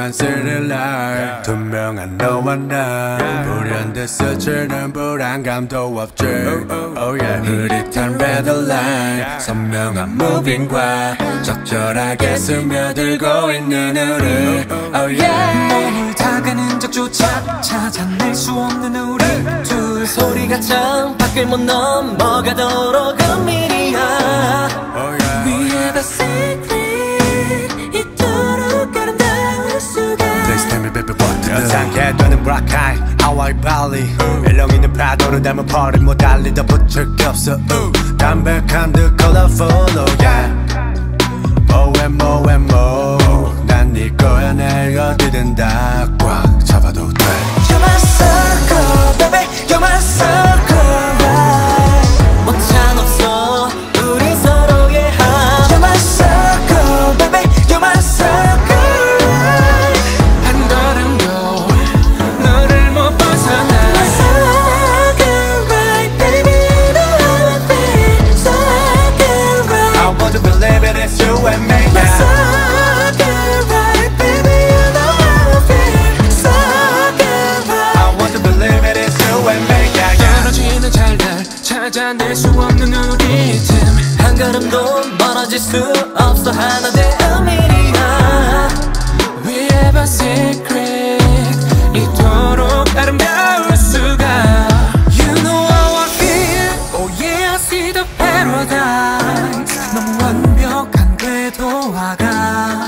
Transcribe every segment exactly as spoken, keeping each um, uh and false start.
조용한 스릴러 투명한 너와 나 불현듯 스치는 불안감도 없지 oh yeah. 흐릿한 레드라인 선명한 무빙과 적절하게 스며들고 있는 우리 oh yeah. 머물다가는 적조차 찾아낼 수 없는 우리 둘 소리가 창밖을 못 넘어가도록 은밀이야 oh yeah. We have a secret 이토록 아름다울 수가 Please tell me baby what to do 여상케 되는 black eye 하와이 발리 일렁이는 파도를 닮은 펄이 못 달리 더 붙일 게 없어 uh. 담백한 듯 colorful oh yeah. more and more and more 난 네 거야 내가 어디든 다 꽉 잡아도 돼 You're my circle baby You're my circle right 오찬 없어 우리 서로의 한 You're my circle baby You're my circle right 한 걸음도 너를 못 벗어나 My circle right baby You know how I feel Circle right I want to believe it is you and me My circle right baby You know how I feel Circle right I want to believe it is you and me yeah, yeah. 떨어지는 잘날 찾아낼 수 없는 우리 틈 한 걸음도 멀어질 수 없어 하나 돼 은밀이야 We have a secret 이토록 아름다울 수가 You know how I feel Oh yeah I see the paradise 너무 완벽한 궤도화가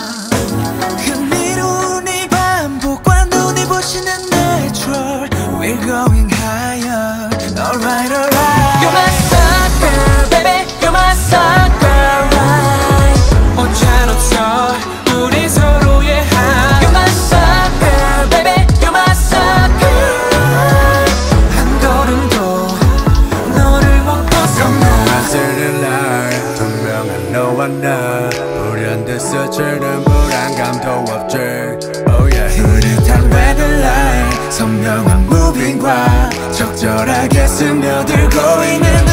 흥미로운 이 반복과 눈이 부시는 natural We're going higher Alright alright You're my sucker baby You're my sucker right 오찬 없어 우리 서로의 한 You're my sucker baby You're my sucker right 한 걸음도 너를 못 벗어나 투명한 스릴러 투명한 너와 나 불현듯 스치는 불안감도 없지 oh yeah. 흐릿한 레드라인 선명한 무빙과 적절하게 스며들고 있는